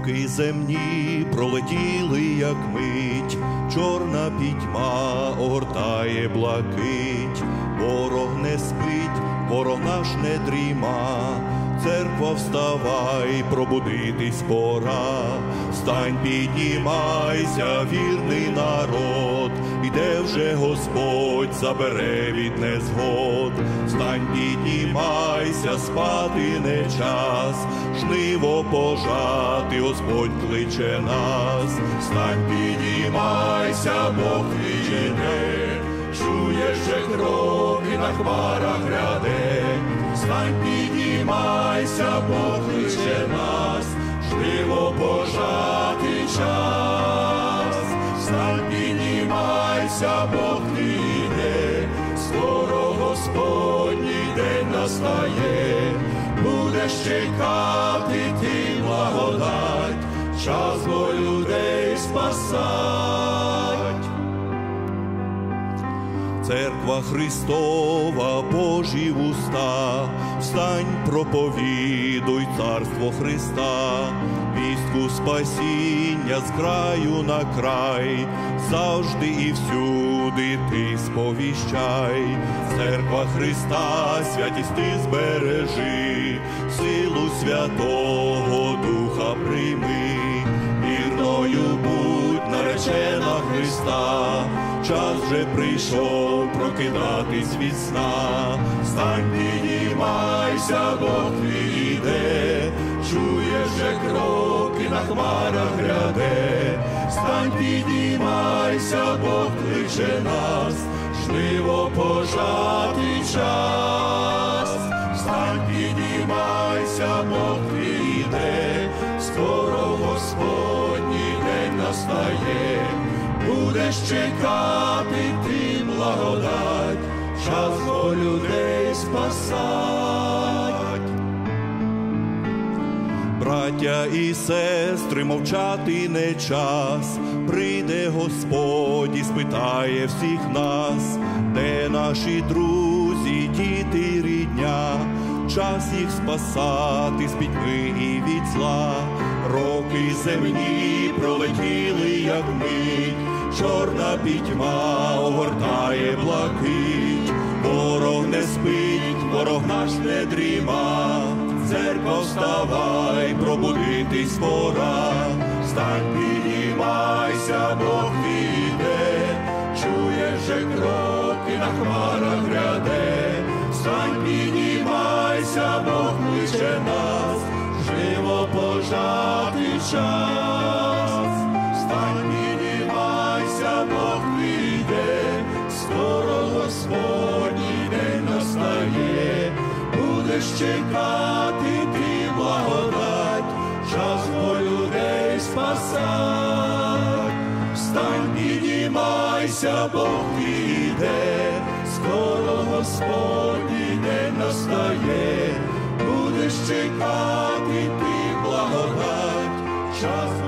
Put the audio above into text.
Роки земні пролетіли, як мить, чорна пітьма огортає блакить. Ворог не спить, ворог наш не дріма, церква, вставай, пробудитись пора. Встань, піднімайся, вірний народ, іде вже Господь, забере від незгод. Встань, піднімайся, спати не час, жниво пожати, Господь кличе нас. Встань, піднімайся, Бог твій іде, чуєш же кроки на хмарах гряде. Встань, піднімайся, Бог кличе нас, жниво пожати час. Встань, піднімайся, Бог твій іде, скоро Господній день настає. Будеш чекати ти благодать, час бо людей спасать. Церква Христова, Божі вуста, встань, проповідуй царство Христа, вістку спасіння з краю на край, завжди і всюди ти сповіщай. Церква Христа, святість ти збережи, силу Святого Духа прийми, вірною будь, наречена Христа, час вже прийшов прокидатись від сна. Встань, піднімайся, Бог твій іде, чуєш же кроки на хмарах гряде. Встань, піднімайся, Бог кличе нас, жниво пожати час. Встань, піднімайся, Бог твій іде, скоро Господній день настає. Будеш чекати ти благодать, час бо людей спасать. Браття і сестри, мовчати не час, прийде Господь і спитає всіх нас, де наші друзі, діти, рідня, час їх спасати з пітьми і від зла. Роки земні пролетіли, як мить, чорна пітьма огортає блакить. Ворог не спить, ворог наш не дріма, церква, вставай, пробудитись пора. Встань, піднімайся, Бог твій іде, чуєш же кроки на хмарах гряде. Встань, піднімайся, Бог кличе нас, живо пожати час. Встань, піднімайся, Бог твій іде, скоро Господній день настає. Будеш чекати ти благодать, час бо людей спасать. Встань, піднімайся, Бог твій іде, скоро Господній день настає. Будеш чекати ти благодать, час